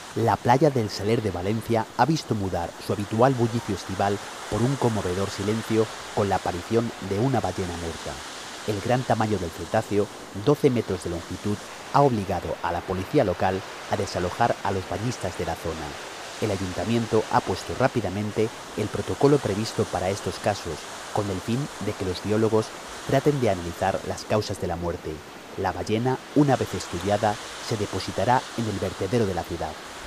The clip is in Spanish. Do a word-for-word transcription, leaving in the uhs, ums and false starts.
La playa del Saler de Valencia ha visto mudar su habitual bullicio estival por un conmovedor silencio con la aparición de una ballena muerta. El gran tamaño del cetáceo, doce metros de longitud, ha obligado a la policía local a desalojar a los bañistas de la zona. El ayuntamiento ha puesto rápidamente el protocolo previsto para estos casos, con el fin de que los biólogos traten de analizar las causas de la muerte. La ballena, una vez estudiada, se depositará en el vertedero de la ciudad.